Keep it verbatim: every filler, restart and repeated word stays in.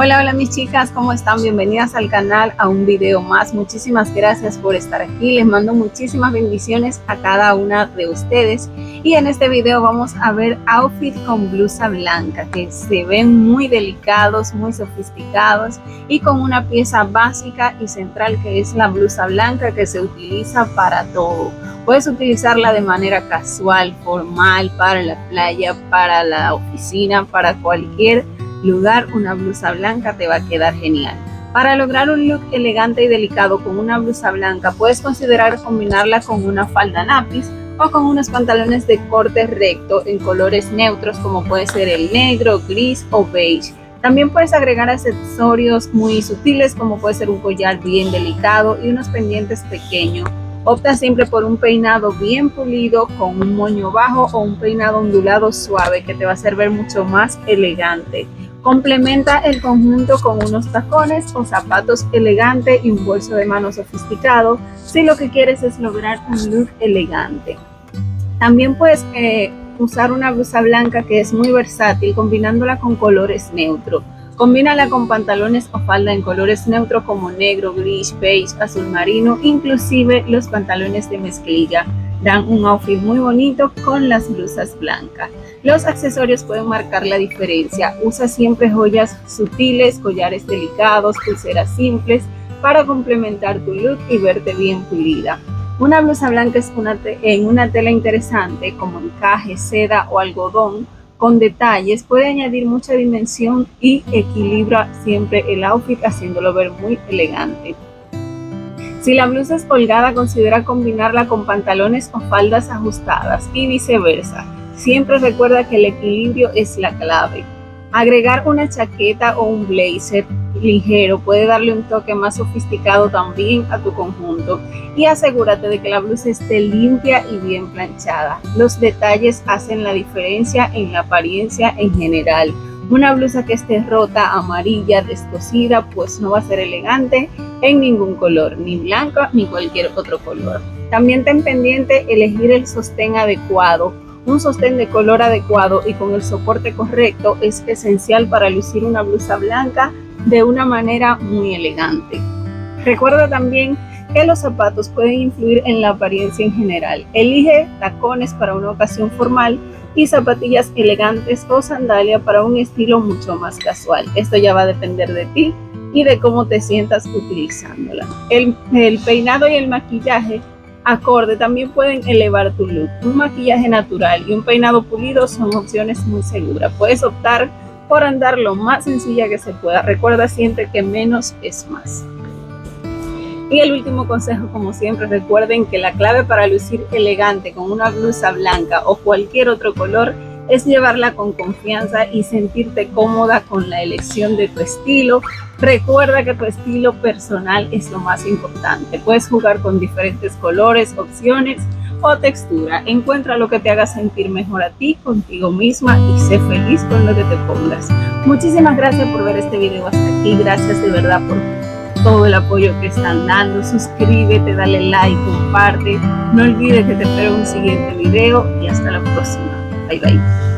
Hola, hola mis chicas, ¿cómo están? Bienvenidas al canal, a un video más. Muchísimas gracias por estar aquí. Les mando muchísimas bendiciones a cada una de ustedes. Y en este video vamos a ver outfit con blusa blanca, que se ven muy delicados, muy sofisticados y con una pieza básica y central que es la blusa blanca, que se utiliza para todo. Puedes utilizarla de manera casual, formal, para la playa, para la oficina, para cualquier lugar. Una blusa blanca te va a quedar genial. Para lograr un look elegante y delicado con una blusa blanca, puedes considerar combinarla con una falda lápiz o con unos pantalones de corte recto en colores neutros como puede ser el negro, gris o beige. También puedes agregar accesorios muy sutiles como puede ser un collar bien delicado y unos pendientes pequeños. Opta siempre por un peinado bien pulido con un moño bajo o un peinado ondulado suave que te va a hacer ver mucho más elegante. Complementa el conjunto con unos tacones o zapatos elegantes y un bolso de mano sofisticado si lo que quieres es lograr un look elegante. También puedes eh, usar una blusa blanca que es muy versátil combinándola con colores neutros. Combínala con pantalones o falda en colores neutros como negro, gris, beige, azul marino, inclusive los pantalones de mezclilla. Dan un outfit muy bonito con las blusas blancas. Los accesorios pueden marcar la diferencia. Usa siempre joyas sutiles, collares delicados, pulseras simples para complementar tu look y verte bien pulida. Una blusa blanca es una en una tela interesante como encaje, seda o algodón con detalles, puede añadir mucha dimensión y equilibra siempre el outfit haciéndolo ver muy elegante. Si la blusa es holgada, considera combinarla con pantalones o faldas ajustadas y viceversa. Siempre recuerda que el equilibrio es la clave. Agregar una chaqueta o un blazer ligero puede darle un toque más sofisticado también a tu conjunto, y asegúrate de que la blusa esté limpia y bien planchada. Los detalles hacen la diferencia en la apariencia en general. Una blusa que esté rota, amarilla, descosida, pues no va a ser elegante en ningún color, ni blanca ni cualquier otro color. También ten pendiente elegir el sostén adecuado. Un sostén de color adecuado y con el soporte correcto es esencial para lucir una blusa blanca de una manera muy elegante. Recuerda también que los zapatos pueden influir en la apariencia en general. Elige tacones para una ocasión formal y zapatillas elegantes o sandalia para un estilo mucho más casual. Esto ya va a depender de ti y de cómo te sientas utilizándola. El, el peinado y el maquillaje acorde también pueden elevar tu look. Un maquillaje natural y un peinado pulido son opciones muy seguras. Puedes optar por andar lo más sencilla que se pueda. Recuerda siempre que menos es más. Y el último consejo, como siempre, recuerden que la clave para lucir elegante con una blusa blanca o cualquier otro color es llevarla con confianza y sentirte cómoda con la elección de tu estilo. Recuerda que tu estilo personal es lo más importante. Puedes jugar con diferentes colores, opciones o textura. Encuentra lo que te haga sentir mejor a ti, contigo misma, y sé feliz con lo que te pongas. Muchísimas gracias por ver este video hasta aquí. Gracias de verdad por todo el apoyo que están dando. Suscríbete, dale like, comparte. No olvides que te espero en un siguiente video y hasta la próxima. Bye bye.